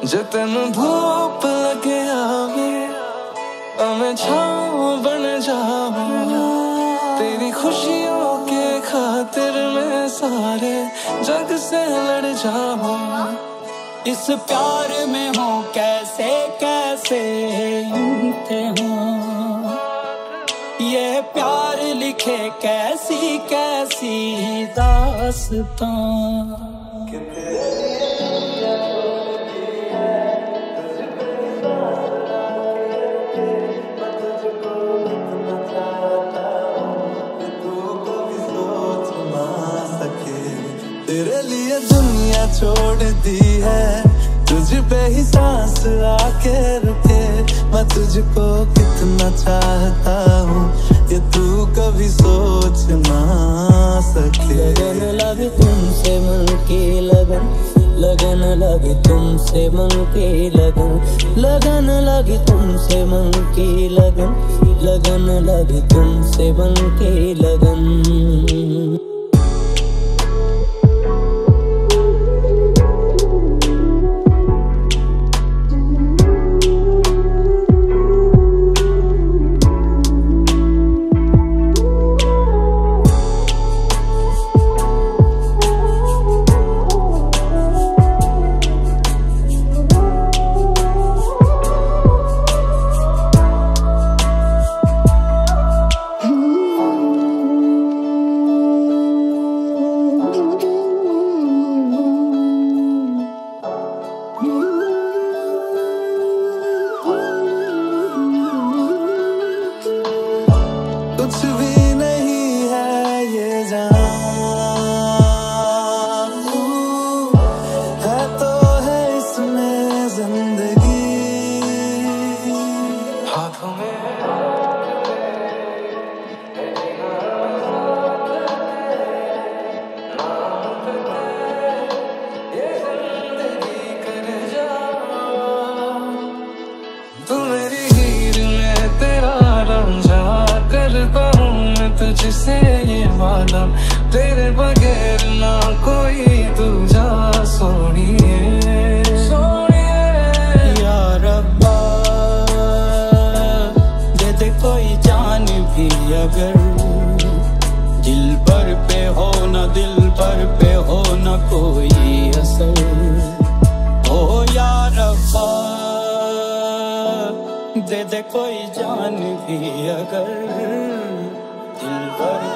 जे तेन धूप लगे आवे मैं छाँव बन जाऊं। तेरी खुशियों के खातिर मैं सारे जग से लड़ जाऊं। इस प्यार में हो कैसे कैसे थे हो, ये प्यार लिखे कैसी कैसी दास्तां। तेरे लिए दुनिया छोड़ दी है, तुझ पे ही सांस आके रुके। मैं तुझको कितना चाहता हूँ ये तू कभी सोच ना सके। लगन लगे तुमसे मन की लगन, लगन लगे तुमसे मन की लगन, लगन लगे तुमसे मन की लगन, लगन लगे तुमसे मन की लगन। कुछ भी नहीं है ये जान, है तो है इसमें जिंदगी। हाथों में ये जिंदगी कर जा। तू मेरी हीर में तेरा रांझा, करता हूँ मैं तुझसे ये वादा। तेरे बगैर ना कोई दूजा सोनिए सोनिए। या रब्बा दे दे कोई जान भी अगर, दिल पर पे हो न दिल पर पे हो न कोई असर। ओ या रब्बा दे दे कोई जान भी अगर, दिल पर